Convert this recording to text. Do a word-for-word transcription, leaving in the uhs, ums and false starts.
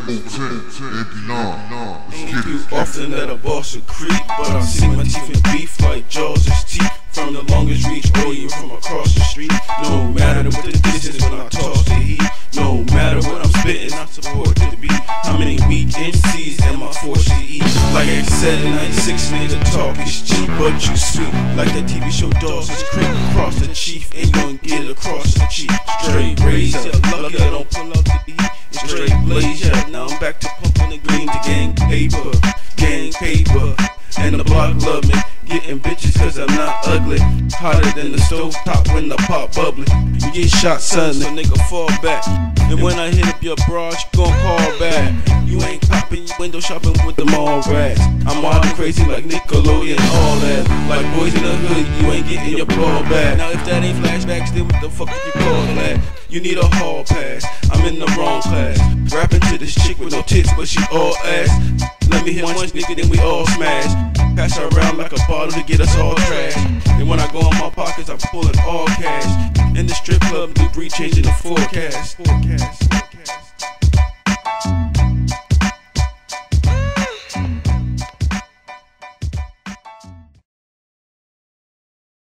Ain't too often that a boss will creep, but I see my teeth in beef like Jaws' teeth. From the longest reach or even from across the street. No matter what the distance when I toss the heat. No matter what I'm spitting, I support the beat. How many weak M Cs am I forced to eat? Like I said in ninety-six, nigga, talk is cheap, but you sweet. Like that T V show Dawson's Creek. Cross the chief and you gon' get it across the cheek. Straight razor, lucky I don't pull out the heat. It's straight blaze, yeah. Now I'm back to pumping the green to gang paper. Gang paper. And the block love me, getting bitches cause I'm not ugly. Hotter than the stove top when the pop bubbly. You get shot suddenly, so nigga fall back. And when I hit up your bras, you gon' call back. You ain't popping, you window shopping with the mall rats. I'm wild and crazy like Nickelodeon and all that. Like boys in the hood, you ain't getting your ball back. Now if that ain't flashbacks, then what the fuck you call that? You need a hall pass, I'm in the wrong class. Rapping to this chick with no tits, but she all ass. Let me hit one nigga, then we all smash. Pass her around like a bottle to get us all trash. And when I go in my pockets, I'm pulling all cash. In the strip club, new breed changing the forecast. forecast.